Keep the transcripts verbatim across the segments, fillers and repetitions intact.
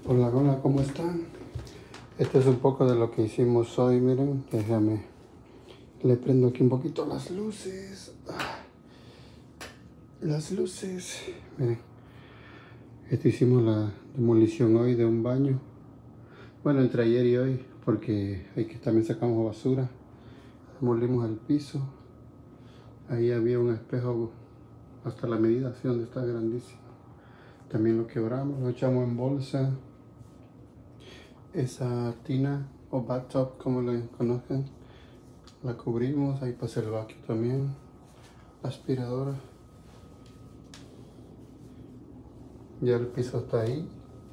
Hola, hola, ¿cómo están? Este es un poco de lo que hicimos hoy, miren. Déjame, le prendo aquí un poquito las luces. Ah, las luces. Miren, esto hicimos la demolición hoy de un baño. Bueno, entre ayer y hoy, porque hay que también sacamos basura. Demolimos el piso. Ahí había un espejo hasta la medida, así donde está grandísimo. También lo quebramos, lo echamos en bolsa. Esa tina o bathtub, como le conocen, la cubrimos. Ahí pasé el vacuum también, la aspiradora. Ya el piso está ahí.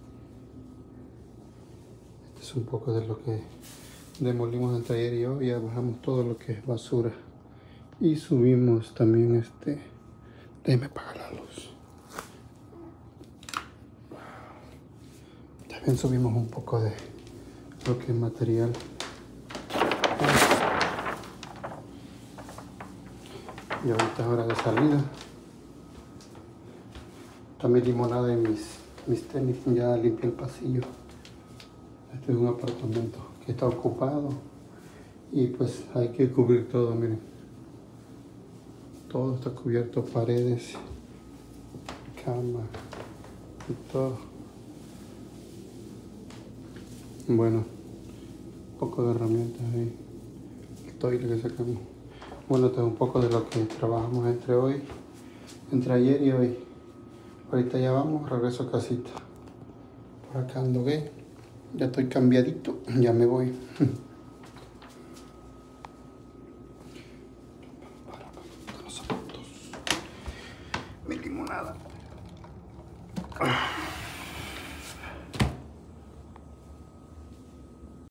Este es un poco de lo que demolimos entre ayer y hoy. Ya bajamos todo lo que es basura y subimos también este. Déjeme apagar la luz. También subimos un poco de lo que es material. Y ahorita es hora de salida. También limonada en mis, mis tenis. Ya limpié el pasillo. Este es un apartamento que está ocupado. Y pues hay que cubrir todo, miren. Todo está cubierto, paredes, cama y todo. Bueno, un poco de herramientas ahí. El toile que sacamos. Bueno, esto es un poco de lo que trabajamos entre hoy, entre ayer y hoy. Ahorita ya vamos, regreso a casita. Por acá ando, ¿ve? Ya estoy cambiadito, ya me voy.